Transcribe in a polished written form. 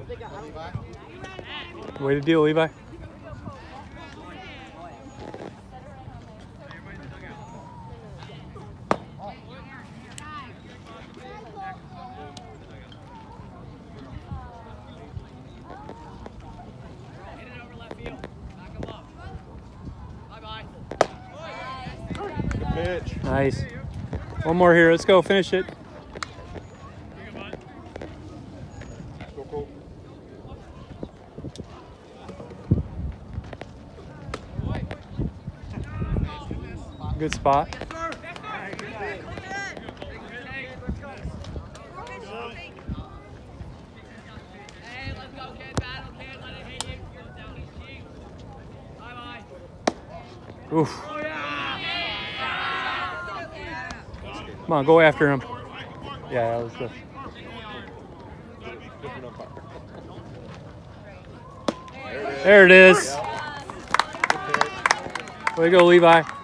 Way to deal, Levi. Pitch. Nice. One more here. Let's go. Finish it. Go. Good spot. Oof. Come on, go after him. Yeah, that was good. There it is. Way to go, Levi.